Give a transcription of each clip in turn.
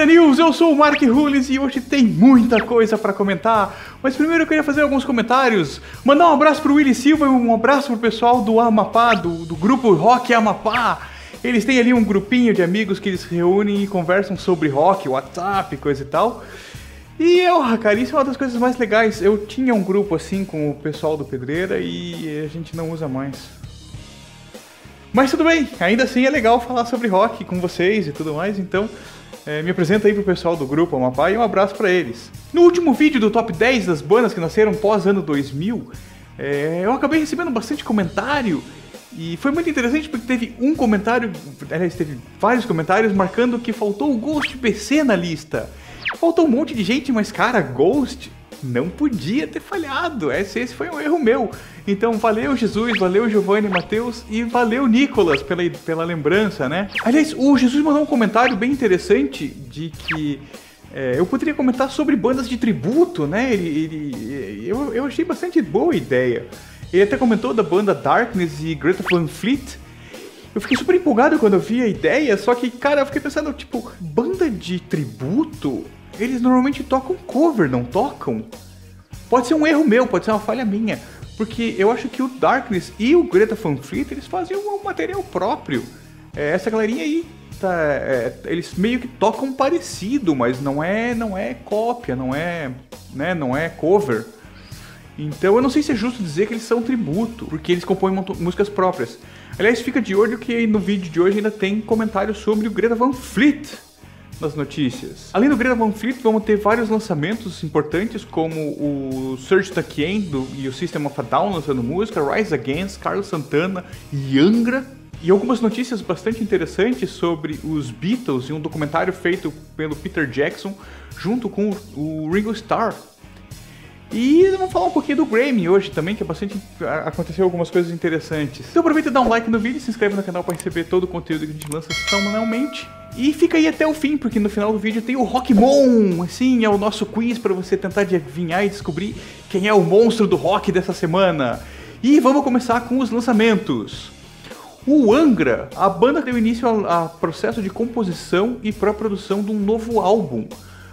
Pedreira News, eu sou o Mark Hulis e hoje tem muita coisa pra comentar. Mas primeiro eu queria fazer alguns comentários. Mandar um abraço pro Willy Silva e um abraço pro pessoal do Amapá, do grupo Rock Amapá. Eles têm ali um grupinho de amigos que eles se reúnem e conversam sobre rock, WhatsApp, coisa e tal. E cara, isso é uma das coisas mais legais. Eu tinha um grupo assim com o pessoal do Pedreira e a gente não usa mais. Mas tudo bem, ainda assim é legal falar sobre rock com vocês e tudo mais, então me apresenta aí pro pessoal do grupo Amapá e um abraço pra eles. No último vídeo do Top 10 das bandas que nasceram pós-ano 2000, eu acabei recebendo bastante comentário e foi muito interessante porque teve um comentário, aliás, teve vários comentários marcando que faltou o Ghost PC na lista. Faltou um monte de gente, mas cara, Ghost não podia ter falhado, esse foi um erro meu. Então valeu Jesus, valeu Giovanni, Matheus e valeu Nicolas pela lembrança, né? Aliás, o Jesus mandou um comentário bem interessante de que eu poderia comentar sobre bandas de tributo, né? Eu achei bastante boa a ideia. Ele até comentou da banda Darkness e Greta Van Fleet. Eu fiquei super empolgado quando eu vi a ideia, só que, cara, eu fiquei pensando, tipo, banda de tributo, eles normalmente tocam cover, não tocam? Pode ser um erro meu, pode ser uma falha minha, porque eu acho que o Darkness e o Greta Van Fleet, eles fazem um material próprio. Essa galerinha aí, eles meio que tocam parecido, mas não é cópia, não é cover. Então eu não sei se é justo dizer que eles são tributo, porque eles compõem músicas próprias. Aliás, fica de olho que no vídeo de hoje ainda tem comentários sobre o Greta Van Fleet nas notícias. Além do Greta Van Fleet, vamos ter vários lançamentos importantes, como o Serj Tankian e o System of a Down lançando música, Rise Against, Carlos Santana e Angra. E algumas notícias bastante interessantes sobre os Beatles e um documentário feito pelo Peter Jackson junto com o Ringo Starr. E vamos falar um pouquinho do Grammy hoje também, que aconteceu algumas coisas interessantes. Então aproveita e dá um like no vídeo, se inscreve no canal para receber todo o conteúdo que a gente lança semanalmente. E fica aí até o fim, porque no final do vídeo tem o Rockmon, assim, é o nosso quiz para você tentar adivinhar e descobrir quem é o monstro do rock dessa semana. E vamos começar com os lançamentos. O Angra, a banda deu início a processo de composição e pré-produção de um novo álbum.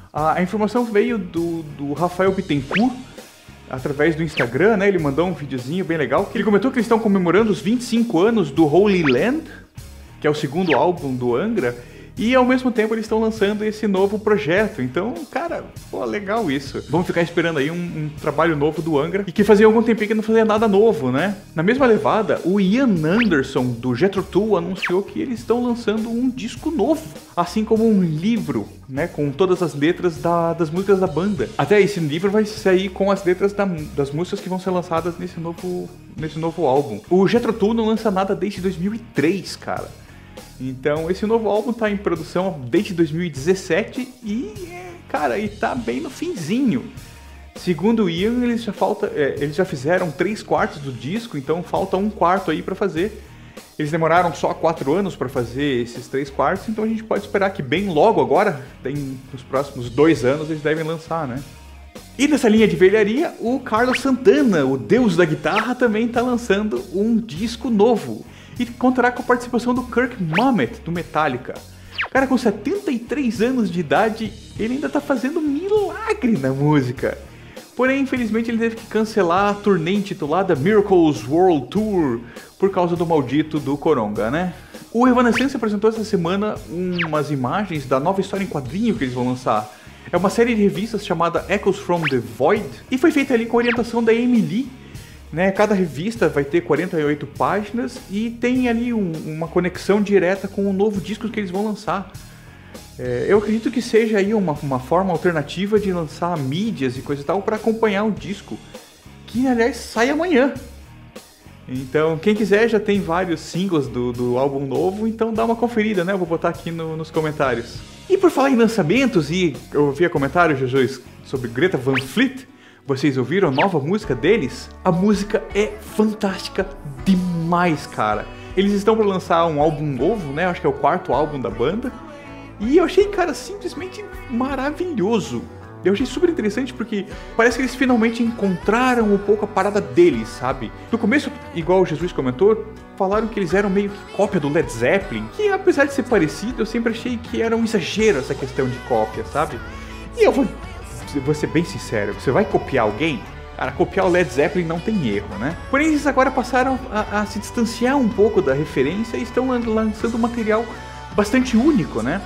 A informação veio do Rafael Bittencourt, através do Instagram, né? Ele mandou um videozinho bem legal, que ele comentou que eles estão comemorando os 25 anos do Holy Land, que é o segundo álbum do Angra, e ao mesmo tempo eles estão lançando esse novo projeto. Então, cara, pô, legal isso. Vamos ficar esperando aí um trabalho novo do Angra, e que fazia algum tempinho que não fazia nada novo, né? Na mesma levada, o Ian Anderson, do Jethro Tull, anunciou que eles estão lançando um disco novo, assim como um livro, né, com todas as letras das músicas da banda. Até esse livro vai sair com as letras das músicas que vão ser lançadas nesse novo álbum. O Jethro Tull não lança nada desde 2003, cara. Então esse novo álbum tá em produção desde 2017 e, cara, e tá bem no finzinho. Segundo o Ian, eles já fizeram 3/4 do disco, então falta 1/4 aí pra fazer. Eles demoraram só 4 anos para fazer esses 3/4, então a gente pode esperar que bem logo agora, nos próximos 2 anos, eles devem lançar, né? E nessa linha de velharia, o Carlos Santana, o deus da guitarra, também está lançando um disco novo. E contará com a participação do Kirk Hammett, do Metallica. Cara, com 73 anos de idade, ele ainda está fazendo milagre na música. Porém, infelizmente, ele teve que cancelar a turnê intitulada Miracles World Tour por causa do maldito do Coronga, né? O Evanescence apresentou essa semana umas imagens da nova história em quadrinho que eles vão lançar. É uma série de revistas chamada Echoes from the Void e foi feita ali com a orientação da Amy Lee, né? Cada revista vai ter 48 páginas e tem ali uma conexão direta com o novo disco que eles vão lançar. Eu acredito que seja aí uma forma alternativa de lançar mídias e coisa e tal para acompanhar o disco, que aliás sai amanhã. Então quem quiser, já tem vários singles do álbum novo, então dá uma conferida, né? Eu vou botar aqui nos comentários. E por falar em lançamentos, e eu ouvi comentários, Jesus, sobre Greta Van Fleet, vocês ouviram a nova música deles? A música é fantástica demais, cara. Eles estão para lançar um álbum novo, né? Acho que é o 4º álbum da banda. E eu achei, cara, simplesmente maravilhoso. Eu achei super interessante porque parece que eles finalmente encontraram um pouco a parada deles, sabe? No começo, igual o Jesus comentou, falaram que eles eram meio que cópia do Led Zeppelin, que apesar de ser parecido, eu sempre achei que era um exagero essa questão de cópia, sabe? E eu vou ser bem sincero, você vai copiar alguém? Cara, copiar o Led Zeppelin não tem erro, né? Porém, eles agora passaram a se distanciar um pouco da referência e estão lançando material bastante único, né?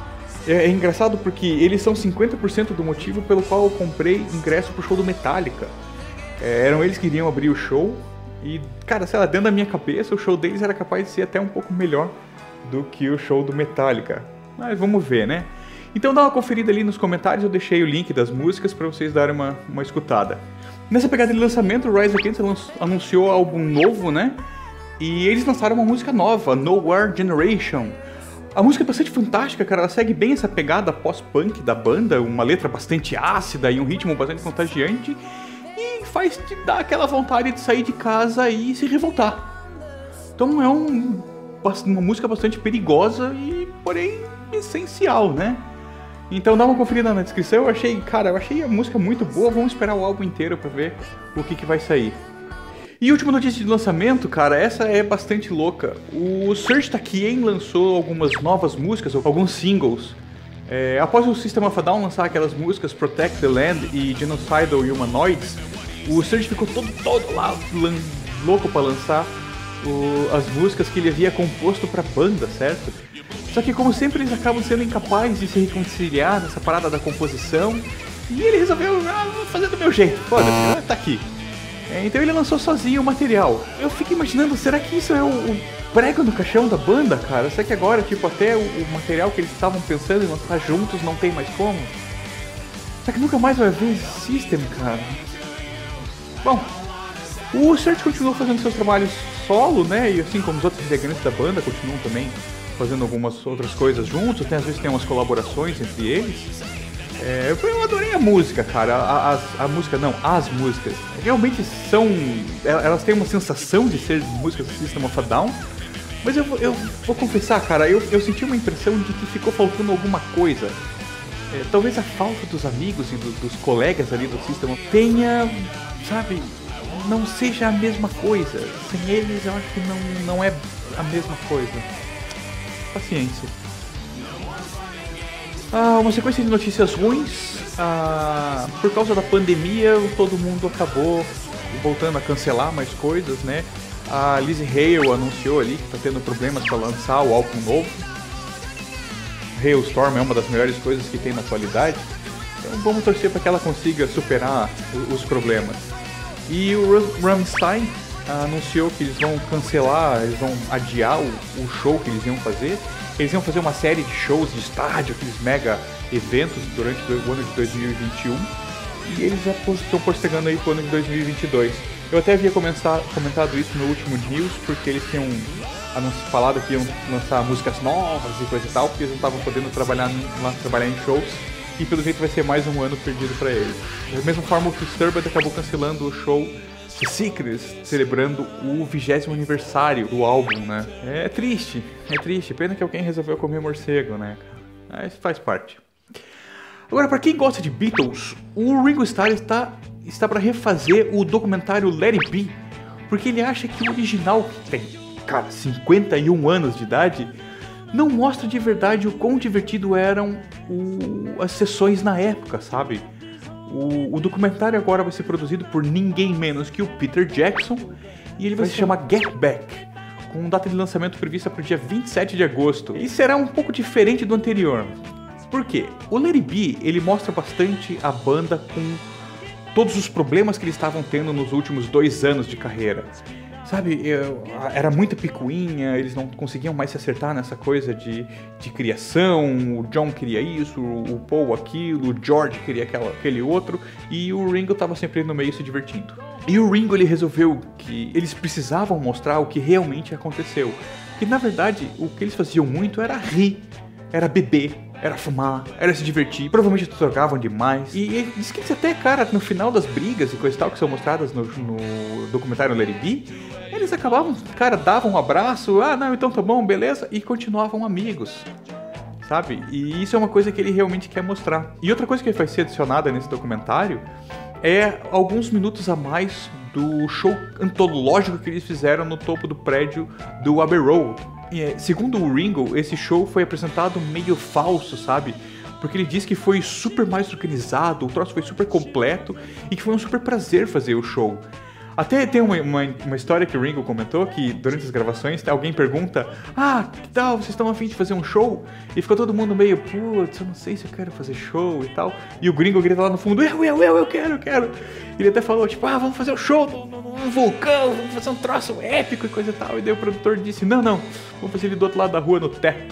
É engraçado porque eles são 50% do motivo pelo qual eu comprei ingresso pro show do Metallica. Eram eles que iriam abrir o show e, cara, sei lá, dentro da minha cabeça o show deles era capaz de ser até um pouco melhor do que o show do Metallica. Mas vamos ver, né? Então dá uma conferida ali nos comentários, eu deixei o link das músicas para vocês darem uma escutada. Nessa pegada de lançamento, o Rise Against anunciou álbum novo, né? E eles lançaram uma música nova, Nowhere Generation. A música é bastante fantástica, cara, ela segue bem essa pegada pós-punk da banda, uma letra bastante ácida e um ritmo bastante contagiante, e faz te dar aquela vontade de sair de casa e se revoltar. Então é uma música bastante perigosa e, porém, essencial, né? Então dá uma conferida na descrição, eu achei a música muito boa, vamos esperar o álbum inteiro pra ver o que vai sair. E última notícia de lançamento, cara, essa é bastante louca. O Serj Tankian lançou algumas novas músicas, alguns singles. Após o System of a Down lançar aquelas músicas Protect the Land e Genocidal Humanoids, o Serj ficou todo lá louco pra lançar as músicas que ele havia composto pra banda, certo? Só que como sempre eles acabam sendo incapazes de se reconciliar nessa parada da composição, e ele resolveu vou fazer do meu jeito, foda-se, tá aqui. Então ele lançou sozinho o material. Eu fico imaginando, será que isso é o prego no caixão da banda, cara? Será que agora, tipo, até o material que eles estavam pensando em lançar juntos não tem mais como? Será que nunca mais vai haver System, cara? Bom, o Serj continuou fazendo seus trabalhos solo, né? E assim como os outros integrantes da banda continuam também fazendo algumas outras coisas juntos. Até às vezes tem umas colaborações entre eles. Eu adorei a música, cara. As músicas. Realmente são. Elas têm uma sensação de ser músicas do System of a Down. Mas eu vou confessar, cara, eu senti uma impressão de que ficou faltando alguma coisa. Talvez a falta dos amigos e dos colegas ali do System tenha, sabe, não seja a mesma coisa. Sem eles eu acho que não é a mesma coisa. Paciência. Uma sequência de notícias ruins. Por causa da pandemia, todo mundo acabou voltando a cancelar mais coisas, né? A Lizzie Hale anunciou ali que está tendo problemas para lançar o álbum novo. Hailstorm é uma das melhores coisas que tem na atualidade. Então vamos torcer para que ela consiga superar os problemas. E o Rammstein anunciou que eles vão cancelar, eles vão adiar o show que eles iam fazer. Eles iam fazer uma série de shows de estádio, aqueles mega eventos durante o ano de 2021. E eles já estão postergando aí pro ano de 2022. Eu até havia comentado isso no último news, porque eles tinham falado que iam lançar músicas novas e coisa e tal, porque eles não estavam podendo trabalhar em shows. E pelo jeito vai ser mais um ano perdido para eles. Da mesma forma, o Disturbed acabou cancelando o show The Secrets, celebrando o 20º aniversário do álbum, né? É triste. Pena que alguém resolveu comer morcego, né? Mas faz parte. Agora, para quem gosta de Beatles, o Ringo Starr está para refazer o documentário Let It Be, porque ele acha que o original, que tem, cara, 51 anos de idade, não mostra de verdade o quão divertido eram as sessões na época, sabe? O documentário agora vai ser produzido por ninguém menos que o Peter Jackson e ele vai se chamar Get Back, com data de lançamento prevista para o dia 27 de agosto. E será um pouco diferente do anterior. Por quê? O Let It Be, ele mostra bastante a banda com todos os problemas que eles estavam tendo nos últimos 2 anos de carreira. Sabe, era muita picuinha, eles não conseguiam mais se acertar nessa coisa de criação, o John queria isso, o Paul aquilo, o George queria aquele outro, e o Ringo estava sempre no meio se divertindo. E o Ringo, ele resolveu que eles precisavam mostrar o que realmente aconteceu. Que na verdade, o que eles faziam muito era rir, era beber, era fumar, era se divertir, provavelmente trocavam demais. E ele disse que eles até, cara, no final das brigas e coisa e tal que são mostradas no documentário Let It Be, eles acabavam, cara, davam um abraço, não, então tá bom, beleza, e continuavam amigos. sabe? E isso é uma coisa que ele realmente quer mostrar. E outra coisa que vai ser adicionada nesse documentário é alguns minutos a mais do show antológico que eles fizeram no topo do prédio do Abbey Road. E, segundo o Ringo, esse show foi apresentado meio falso, sabe? Porque ele disse que foi super mais organizado, o troço foi super completo e que foi um super prazer fazer o show. Até tem uma história que o Ringo comentou, que durante as gravações alguém pergunta: ah, que tal, vocês estão a fim de fazer um show? E ficou todo mundo meio, putz, eu não sei se eu quero fazer show e tal. E o Gringo grita lá no fundo: eu quero. Ele até falou, tipo, vamos fazer um show num vulcão, vamos fazer um troço épico e coisa e tal. E daí o produtor disse, não, vamos fazer ele do outro lado da rua, no teto.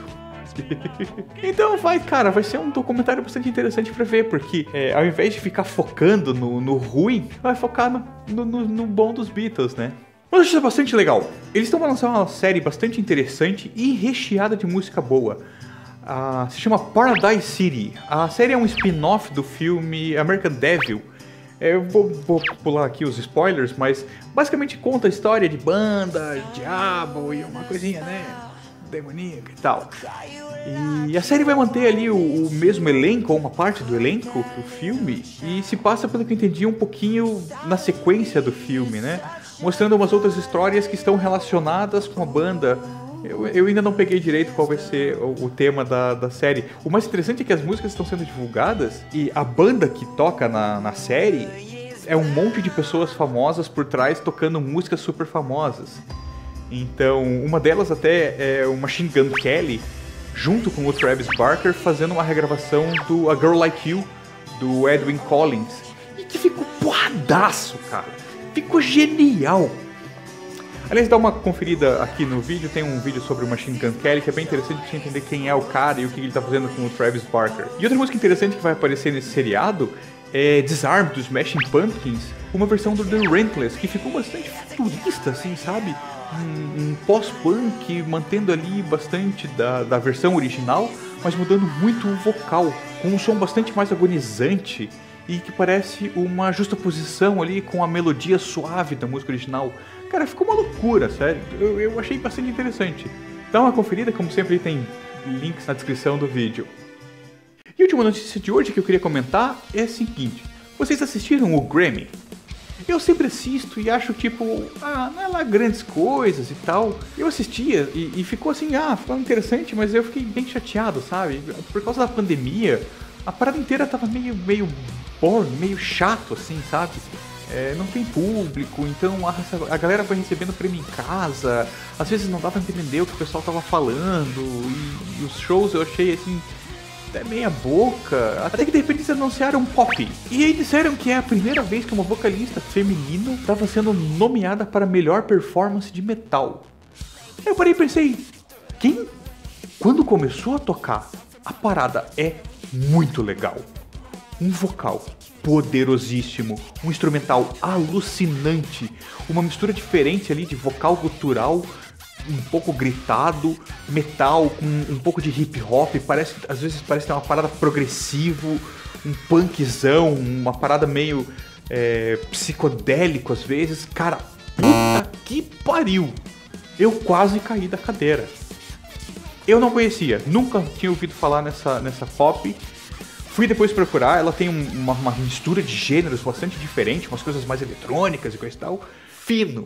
Então vai ser um documentário bastante interessante pra ver, porque ao invés de ficar focando no ruim, vai focar no bom dos Beatles, né? Mas isso é bastante legal. Eles estão lançando uma série bastante interessante e recheada de música boa. Se chama Paradise City. A série é um spin-off do filme American Devil. Eu vou pular aqui os spoilers, mas basicamente conta a história de banda, diabo e uma coisinha, né, demoníaca e tal. E a série vai manter ali o mesmo elenco, ou uma parte do elenco do filme, e se passa, pelo que eu entendi, um pouquinho na sequência do filme, né? Mostrando umas outras histórias que estão relacionadas com a banda. Eu ainda não peguei direito qual vai ser o tema da série. O mais interessante é que as músicas estão sendo divulgadas e a banda que toca na série é um monte de pessoas famosas por trás tocando músicas super famosas. Então, uma delas até é o Machine Gun Kelly, junto com o Travis Barker, fazendo uma regravação do A Girl Like You, do Edwyn Collins. E que ficou porradaço, cara. Ficou genial. Aliás, dá uma conferida aqui no vídeo, tem um vídeo sobre o Machine Gun Kelly, que é bem interessante pra você entender quem é o cara e o que ele tá fazendo com o Travis Barker. E outra música interessante que vai aparecer nesse seriado é Disarmed, dos Smashing Pumpkins, uma versão do The Relentless, que ficou bastante futurista, assim, sabe? Um pós-punk, mantendo ali bastante da versão original, mas mudando muito o vocal, com um som bastante mais agonizante e que parece uma justaposição ali com a melodia suave da música original. Cara, ficou uma loucura, sério. Eu achei bastante interessante. Dá uma conferida, como sempre tem links na descrição do vídeo. E a última notícia de hoje que eu queria comentar é a seguinte: vocês assistiram o Grammy? Eu sempre assisto e acho tipo, não é lá grandes coisas e tal. Eu assistia e ficou assim, ficou interessante, mas eu fiquei bem chateado, sabe? Por causa da pandemia, a parada inteira tava meio boring, meio chato assim, sabe? Não tem público, então a galera foi recebendo prêmio em casa, às vezes não dava pra entender o que o pessoal tava falando, e os shows eu achei assim, até meia boca, até que de repente eles anunciaram um pop. E aí disseram que é a primeira vez que uma vocalista feminina estava sendo nomeada para melhor performance de metal. Aí eu parei e pensei, quem? Quando começou a tocar, a parada é muito legal. Um vocal poderosíssimo, um instrumental alucinante, uma mistura diferente ali de vocal gutural, um pouco gritado, metal com um pouco de hip hop, às vezes parece ter uma parada progressivo, um punkzão, uma parada meio psicodélico às vezes. Cara, puta que pariu! Eu quase caí da cadeira. Eu não conhecia, nunca tinha ouvido falar nessa pop. Fui depois procurar, ela tem uma mistura de gêneros bastante diferente, umas coisas mais eletrônicas e coisa e tal. Fino.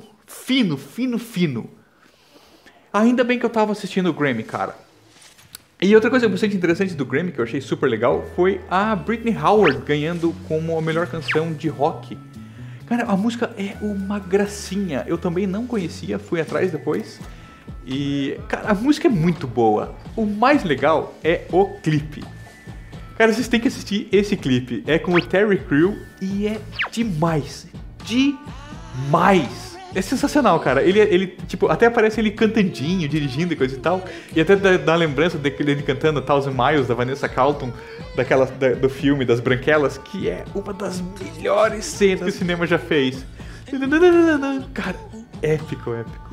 Ainda bem que eu tava assistindo o Grammy, cara. E outra coisa bastante interessante do Grammy, que eu achei super legal, foi a Britney Howard ganhando como a melhor canção de rock. Cara, a música é uma gracinha. Eu também não conhecia, fui atrás depois. E, cara, a música é muito boa. O mais legal é o clipe. Cara, vocês têm que assistir esse clipe. É com o Terry Crew e é demais. É sensacional, cara. Ele tipo, até aparece ele cantandinho, dirigindo e coisa e tal. E até dá lembrança dele cantando Thousand Miles, da Vanessa Carlton, do filme das Branquelas, que é uma das melhores cenas que o cinema já fez. Cara, épico.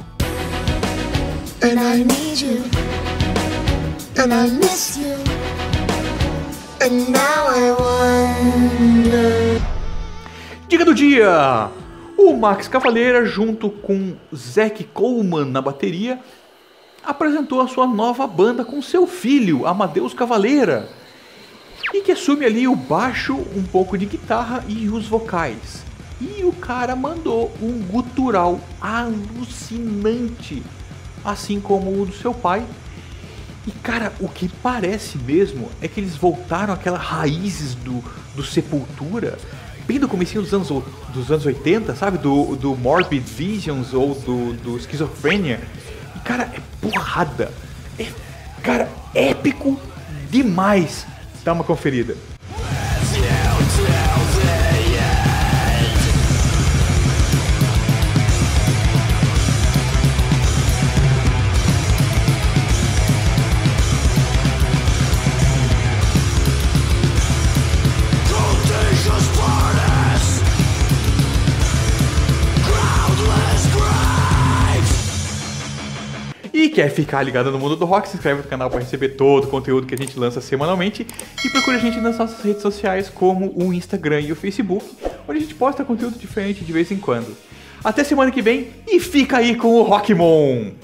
And I need you, and I miss you, and now I wonder. Dica do dia! O Max Cavaleira, junto com Zac Coleman na bateria, apresentou a sua nova banda com seu filho, Amadeus Cavaleira, e que assume ali o baixo, um pouco de guitarra e os vocais. E o cara mandou um gutural alucinante, assim como o do seu pai. E cara, o que parece mesmo é que eles voltaram àquelas raízes do Sepultura, bem do comecinho dos anos 80, sabe? Do Morbid Visions ou do Schizophrenia. E cara, é porrada. Cara, épico demais. Dá uma conferida. E quer ficar ligado no mundo do rock, se inscreve no canal para receber todo o conteúdo que a gente lança semanalmente e procure a gente nas nossas redes sociais como o Instagram e o Facebook, onde a gente posta conteúdo diferente de vez em quando. Até semana que vem e fica aí com o Rockmon!